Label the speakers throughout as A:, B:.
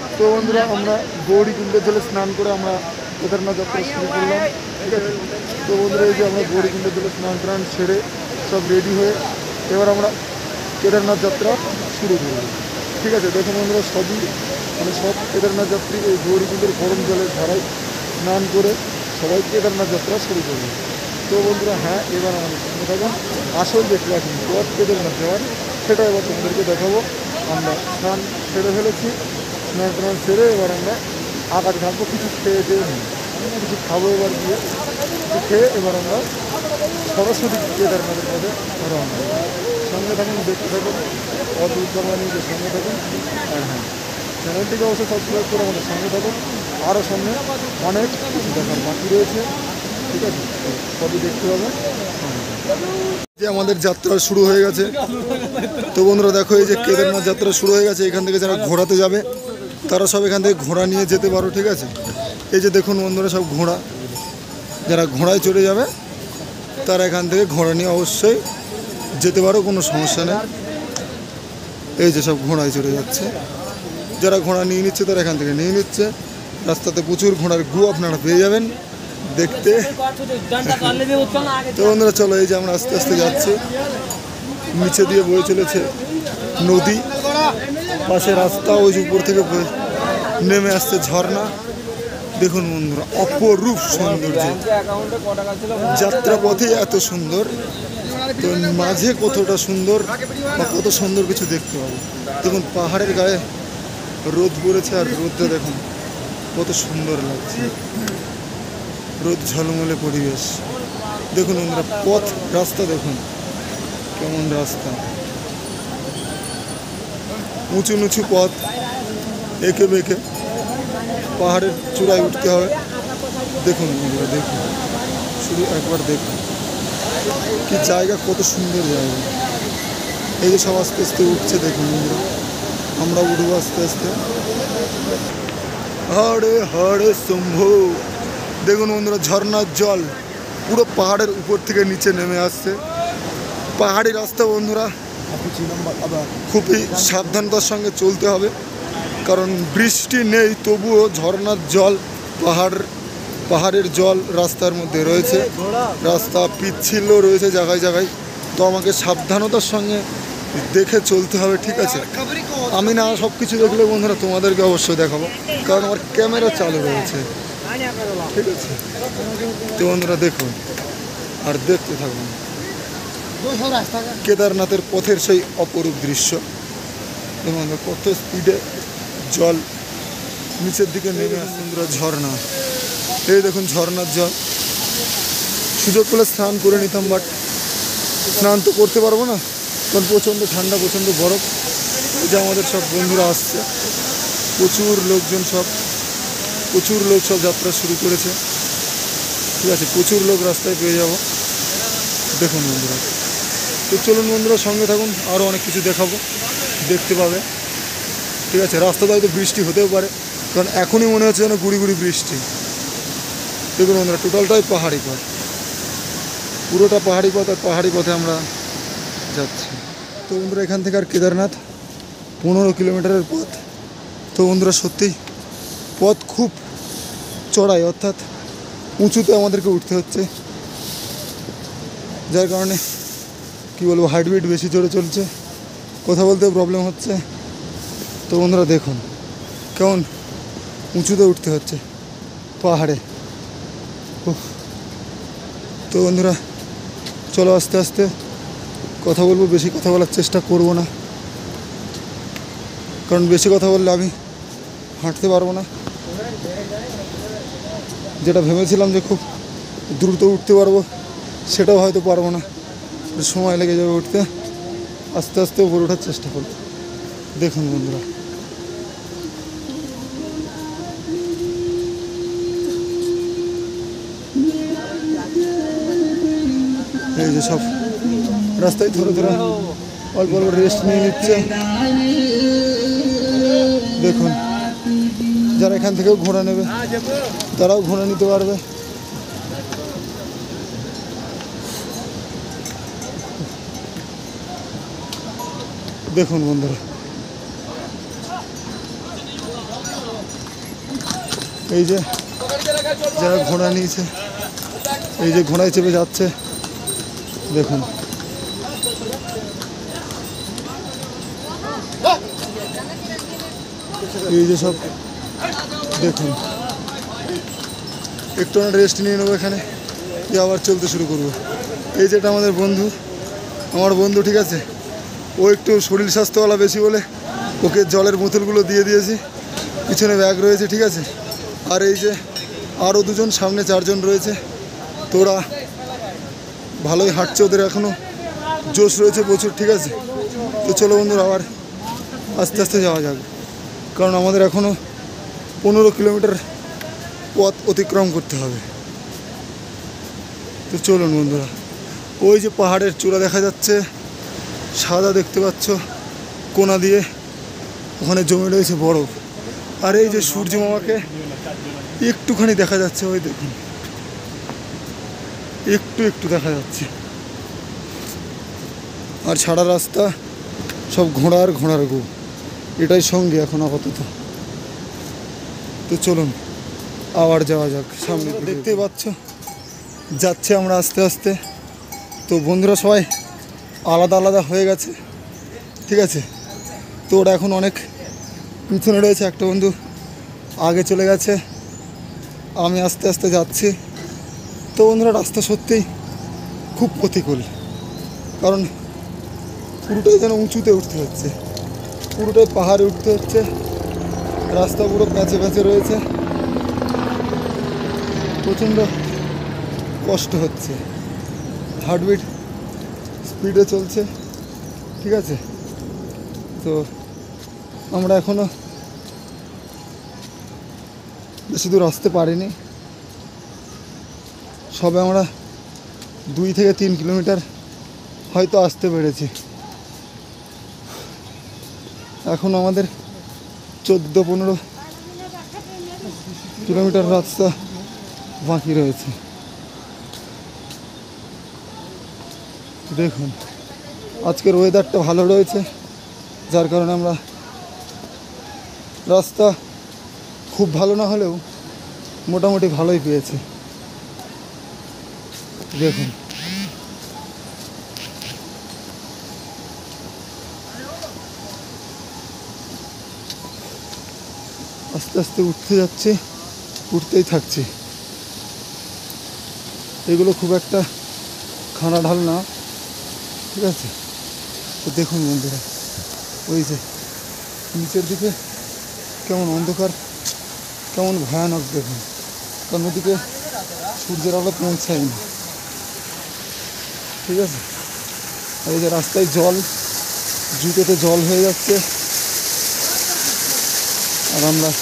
A: তো বন্ধুরা আমরা গৌরীকুণ্ডের জলে স্নান করে আমরা কেদারনাথ যাত্রা শুরু করলাম, ঠিক আছে। তো বন্ধুরা এই যে আমরা গৌরীকুণ্ডের জলে স্নান টান সেরে সব রেডি হয়ে এবার আমরা কেদারনাথ যাত্রা শুরু করব, ঠিক আছে। দেখুন বন্ধুরা সবই মানে সব কেদারনাথ যাত্রী এই গৌরীকুণ্ডের গরম জলের ধারায় স্নান করে সবাই কেদারনাথ যাত্রা শুরু করবে। তো বন্ধুরা হ্যাঁ, এবার আমাদের সঙ্গে থাকুন, আসল যে ট্রেকিং পথ কেদারনাথ যাওয়ার সেটা এবার তোমাদেরকে দেখাবো। আমরা স্নান সেরে ফেলেছি, স্নান টান সেরে এবার আমরা আকাশ ঘাটবো, কিছু খেয়ে নিই, কিছু খাবো এবার গিয়ে, কিছু খেয়ে এবার আমরা সরাসরি কেদারনাথের পথে রওনা দেবো। সঙ্গে থাকুন, দেখতে থাকুন, অদ্ভুত জামা নিয়ে সঙ্গে থাকুন। আর হ্যাঁ, চ্যানেলটিকে অবশ্যই সাবস্ক্রাইব করে আমাদের সঙ্গে থাকুন, আরও সামনে অনেক কিছু দেখার বাকি রয়েছে, ঠিক আছে। সবই দেখতে পাবো। যে আমাদের যাত্রা শুরু হয়ে গেছে। তো বন্ধুরা দেখো এই যে কেদারনাথ যাত্রা শুরু হয়ে গেছে। এখান থেকে যারা ঘোড়াতে যাবে তারা সব এখান থেকে ঘোড়া নিয়ে যেতে পারো, ঠিক আছে। এই যে দেখুন বন্ধুরা সব ঘোড়া, যারা ঘোড়ায় চড়ে যাবে তারা এখান থেকে ঘোড়া নিয়ে অবশ্যই যেতে পারো, কোনো সমস্যা নেই। এই যে সব ঘোড়ায় চড়ে যাচ্ছে, যারা ঘোড়া নিয়ে নিচ্ছে তারা এখান থেকে নিয়ে নিচ্ছে। রাস্তাতে প্রচুর ঘোড়ার গু আপনারা পেয়ে যাবেন দেখতে। তো বন্ধুরা চলো, এই যে আমরা আস্তে আস্তে যাচ্ছি, নিচে দিয়ে বয়ে চলেছে নদী, পাশে রাস্তা, ওই যে উপর থেকে নেমে আসছে ঝর্ণা। দেখুন বন্ধুরা অপরূপ সৌন্দর্য, যাত্রাপথে এত সুন্দর, তো মাঝে কতটা সুন্দর বা কত সুন্দর কিছু দেখতে পাবো। দেখুন পাহাড়ের গায়ে রোদ পড়েছে, আর রোদটা দেখুন কত সুন্দর লাগছে, রোদ ঝলমলে পরিবেশ। দেখুন বন্ধুরা পথ রাস্তা দেখুন কেমন রাস্তা, উঁচু নিচু পথ, এঁকে বেঁকে পাহাড়ের চূড়ায় উঠতে হবে। দেখুন বন্ধুরা দেখুন, শুধু একবার দেখুন কি জায়গা, কত সুন্দর জায়গা। এই যে সব আস্তে আস্তে উঠছে, দেখুন বন্ধুরা আমরা উঠবো আস্তে আস্তে। হরে হরে শম্ভু। দেখুন বন্ধুরা ঝর্ণার জল পুরো পাহাড়ের উপর থেকে নিচে নেমে আসছে। পাহাড়ি রাস্তা বন্ধুরা খুবই সাবধানতার সঙ্গে চলতে হবে, কারণ বৃষ্টি নেই তবুও ঝর্ণার জল পাহাড়ের জল রাস্তার মধ্যে রয়েছে, রাস্তা পিচ্ছিল রয়েছে জায়গায় জায়গায়। তো আমাকে সাবধানতার সঙ্গে দেখে চলতে হবে, ঠিক আছে। আমি না সব কিছু দেখলে বন্ধুরা তোমাদেরকে অবশ্যই দেখাবো, কারণ আমার ক্যামেরা চালু রয়েছে, ঠিক আছে। তো বন্ধুরা দেখুন আর দেখতে থাকুন কেদারনাথের পথের সেই অপরূপ দৃশ্য। এবং কত স্পিডে জল নিচের দিকে নেমে আসছে, ঝর্ণা। এই দেখুন ঝর্ণার জল, সুযোগ পেলে স্নান করে নিতাম, বাট স্নান তো করতে পারবো না, কারণ প্রচণ্ড ঠান্ডা, প্রচণ্ড বরফ। এই যে আমাদের সব বন্ধুরা আসছে, প্রচুর লোক সব যাত্রা শুরু করেছে, ঠিক আছে। প্রচুর লোক রাস্তায় পেয়ে যাব, দেখুন বন্ধুরা। তো চলুন বন্ধুরা সঙ্গে থাকুন, আরও অনেক কিছু দেখাবো, দেখতে পাবে, ঠিক আছে। রাস্তাতে হয়তো বৃষ্টি হতেও পারে, কারণ এখনই মনে হচ্ছে যেন গুড়ি গুড়ি বৃষ্টি। দেখুন বন্ধুরা টোটালটাই পাহাড়ি পথ, পুরোটা পাহাড়ি পথ, আর পাহাড়ি পথে আমরা যাচ্ছি। তো বন্ধুরা এখান থেকে আর কেদারনাথ 15 কিলোমিটারের পথ। তো বন্ধুরা সত্যিই পথ খুব চড়াই, অর্থাৎ উঁচুতে আমাদেরকে উঠতে হচ্ছে, যার কারণে কী বলবো হার্টবিট বেশি জোরে চলছে, কথা বলতেও প্রবলেম হচ্ছে। তো বন্ধুরা দেখুন কেমন উঁচুতে উঠতে হচ্ছে পাহাড়ে। তো বন্ধুরা চলো আস্তে আস্তে কথা বলবো, বেশি কথা বলার চেষ্টা করব না, কারণ বেশি কথা বললে আমি হাঁটতে পারবো না। যেটা ভেবেছিলাম যে খুব দ্রুত উঠতে পারবো, সেটাও হয়তো পারবো না, সময় লেগে যাবে উঠতে। আস্তে আস্তে উপরে ওঠার চেষ্টা করব। দেখুন বন্ধুরা এই যে সব রাস্তায় ধরে ধরে অল্প অল্প রেস্ট নিয়ে নিচ্ছে। দেখুন যারা এখান থেকেও ঘোড়া নেবে তারাও ঘোড়া নিতে পারবে। দেখুন বন্ধুরা এই যে যারা ঘোড়া নিয়েছে, এই যে ঘোড়ায় চেপে যাচ্ছে দেখুন। এই যে সব দেখুন, একটু আমরা রেস্ট নিয়ে নেবো এখানে, দিয়ে আবার চলতে শুরু করব। এই যেটা আমাদের বন্ধু, আমার বন্ধু, ঠিক আছে, ও একটু শরীর স্বাস্থ্যওয়ালা বেশি বলে ওকে জলের বোতলগুলো দিয়ে দিয়েছি, পিছনে ব্যাগ রয়েছে, ঠিক আছে। আর এই যে আরও দুজন, সামনে 4 জন রয়েছে, তোরা ভালোই হাঁটছে, ওদের এখনও জোশ রয়েছে প্রচুর, ঠিক আছে। তো চলো বন্ধুরা আবার আস্তে আস্তে যাওয়া যাবে, কারণ আমাদের এখনও 15 কিলোমিটার পথ অতিক্রম করতে হবে। তো চলুন বন্ধুরা, ওই যে পাহাড়ের চূড়া দেখা যাচ্ছে, সাদা দেখতে পাচ্ছ কোনা দিয়ে, ওখানে জমে রয়েছে বরফ। আর এই যে সূর্য মামাকে একটুখানি দেখা যাচ্ছে, ওই দেখুন একটু একটু দেখা যাচ্ছে। আর ছাড়া রাস্তা সব ঘোড়ার গো, এটাই সঙ্গে এখন আপাতত। তো চলুন আবার যাওয়া যাক সামনে। দেখতেই পাচ্ছ যাচ্ছে আমরা আস্তে আস্তে। তো বন্ধুরা সবাই আলাদা আলাদা হয়ে গেছে, ঠিক আছে। তো ওরা এখন অনেক পিছনে রয়েছে, একটা বন্ধু আগে চলে গেছে, আমি আস্তে আস্তে যাচ্ছি। তো বন্ধুরা রাস্তা সত্যিই খুব প্রতিকূল, কারণ পুরোটাই যেন উঁচুতে উঠতে হচ্ছে, পুরোটাই পাহাড়ে উঠতে হচ্ছে, রাস্তা পুরো প্যাচে প্যাচে রয়েছে, প্রচণ্ড কষ্ট হচ্ছে, হার্টবিট স্পিডে চলছে, ঠিক আছে। তো আমরা এখনও বেশি দূর আসতে পারিনি, সবে আমরা 2 থেকে 3 কিলোমিটার হয়তো আসতে পেরেছি। এখন আমাদের 14-15 কিলোমিটার রাস্তা বাকি রয়েছে। দেখুন আজকের ওয়েদারটা ভালো রয়েছে, যার কারণে আমরা রাস্তা খুব ভালো না হলেও মোটামুটি ভালোই পেয়েছি। দেখুন আস্তে আস্তে উঠতে যাচ্ছি, উঠতেই থাকছি। এগুলো খুব একটা খানা ঢাল না, ঠিক আছে। তো দেখুন বন্ধুরা, ওই যে নিচের দিকে কেমন অন্ধকার, কেমন ভয়ানক দেখুন, কারণ ওদিকে সূর্যের আলো পৌঁছায়নি, ঠিক আছে। আর এই যে রাস্তায় জল, জুতোতে জল হয়ে যাচ্ছে, আর আমরা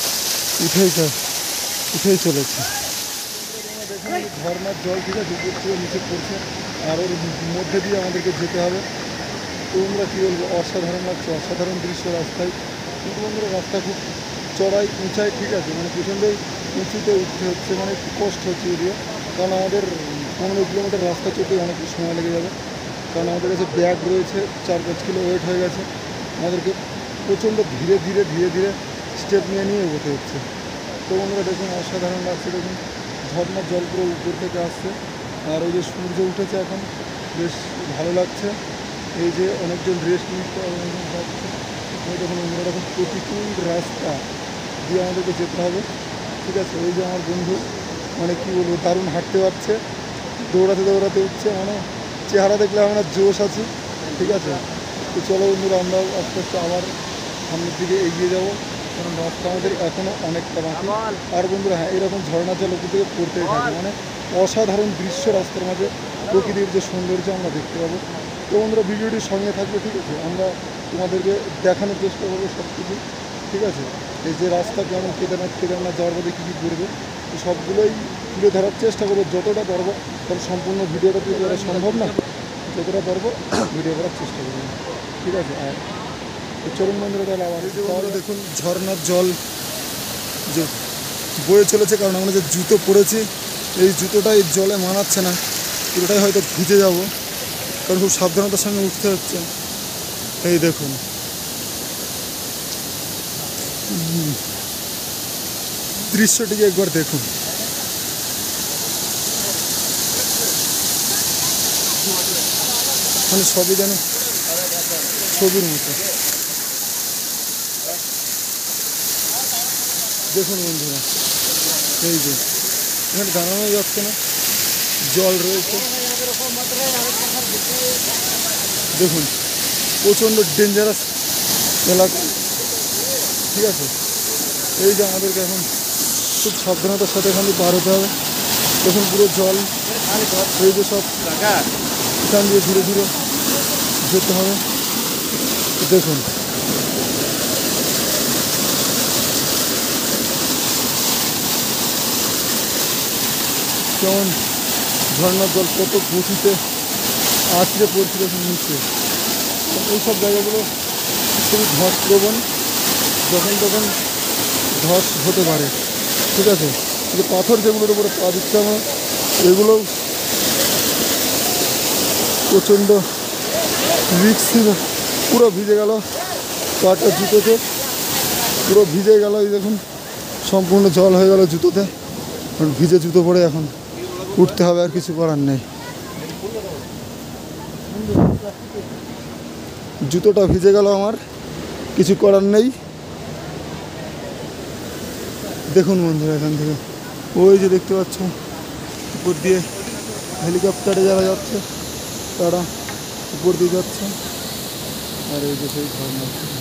A: উঠেই চলেছি। ঝর্নার জল, ঠিক আছে, উপর থেকে নিচে পড়ছে, আর ওর মধ্যে দিয়ে আমাদেরকে যেতে হবে। তো আমরা কী বলবো, অসাধারণ লাগছে, অসাধারণ দৃশ্য রাস্তায়। কিন্তু বন্ধুরা রাস্তা খুব চড়াই উঁচাই, ঠিক আছে, মানে প্রচণ্ডই উঁচুতে উঠতে হচ্ছে, মানে একটু কষ্ট হচ্ছে যদিও, কারণ আমাদের 15 কিলোমিটার রাস্তা চলতে অনেক সময় লেগে যাবে, কারণ আমাদের কাছে ব্যাগ রয়েছে, 4-5 কিলো ওয়েট হয়ে গেছে, আমাদেরকে প্রচণ্ড ধীরে ধীরে ধীরে ধীরে স্টেপ নিয়ে নিয়ে এগোতে হচ্ছে। তো বন্ধুরা দেখুন অসাধারণ লাগছে, দেখুন ঝর্নার জল পুরো উপর থেকে আসছে, আর ওই যে সূর্য উঠেছে এখন, বেশ ভালো লাগছে। এই যে অনেকজন রেস্ট নিতে যাচ্ছে, ওই দেখুন অন্যরকম প্রতিকূল রাস্তা দিয়ে আমাদেরকে যেতে হবে, ঠিক আছে। ওই যে আমার বন্ধু, মানে কী বলবো, দারুণ হাঁটতে পারছে, দৌড়াতে দৌড়াতে উঠছে, মানে চেহারা দেখলে আমরা জোশ আছি, ঠিক আছে। তো চলো বন্ধুরা আমরাও আস্তে আস্তে আবার সামনের দিকে এগিয়ে যাবো, কারণ রাস্তা আমাদের এখনও অনেকটা বাকি। আর বন্ধুরা হ্যাঁ, এরকম ঝর্ণা জল উপর থেকে পড়তেই থাকে, মানে অসাধারণ দৃশ্য, রাস্তার মাঝে প্রকৃতির যে সৌন্দর্য আমরা দেখতে পাবো। তো বন্ধুরা ভিডিওটির সঙ্গে থাকবে, ঠিক আছে, আমরা তোমাদেরকে দেখানোর চেষ্টা করবো সব কিছু, ঠিক আছে। এই যে রাস্তা কেমন, কেদারনাথ যাওয়ার পথে কী কী করবে, সবগুলোই তুলে ধরার চেষ্টা করবো যতটা পারবো, কারণ সম্পূর্ণ ভিডিওটা তুলে ধরা সম্ভব না, যতটা পারবো ভিডিও করার চেষ্টা করবো, ঠিক আছে। আর চরম বন্ধুরা তাহলে আবার দেখুন ঝর্নার জল যে বয়ে চলেছে, কারণ আমরা যে জুতো পরেছি এই জুতোটাই জলে মানাচ্ছে না, পুরোটাই হয়তো ভিজে যাব, কারণ খুব সাবধানতার সঙ্গে উঠতে হচ্ছে। এই দেখুন দৃশ্যটিকে একবার দেখুন। মানে সবই যেন ছবির মতো। দেখুন বন্ধুরা, এই যে এখানে দাঁড়ানো যাচ্ছে না, জল রয়েছে। দেখুন প্রচণ্ড ডেঞ্জারাস এলাকা, ঠিক আছে। এই যে আমাদেরকে এখন খুব সাবধানতার সাথে এখান দিয়ে পার হতে হবে। দেখুন পুরো জল, এই যে সব এখান দিয়ে ধীরে ধীরে যেতে হবে। দেখুন কেমন ঝর্ণার জল কত গতিতে আছড়ে পড়ছে দেখুন নিচে। এইসব জায়গাগুলো খুবই ধসপ্রবণ, যখন তখন ধস হতে পারে, ঠিক আছে। কিন্তু পাথর যেগুলোর উপরে পা দিচ্ছে আমরা, এগুলোও প্রচণ্ড রিক্সি। পুরো ভিজে গেল পাটা, জুতোতে পুরো ভিজে গেল। এই দেখুন সম্পূর্ণ জল হয়ে গেল জুতোতে। ভিজে জুতো পরে এখন উঠতে হবে, আর কিছু করার নেই। জুতোটা ভিজে গেল আমার, কিছু করার নেই। দেখুন বন্ধুরা, এখান থেকে ওই যে দেখতে পাচ্ছ উপর দিয়ে হেলিকপ্টারে যারা যাচ্ছে তারা উপর দিয়ে যাচ্ছে, আর এই যে সেই ঝর্ণা।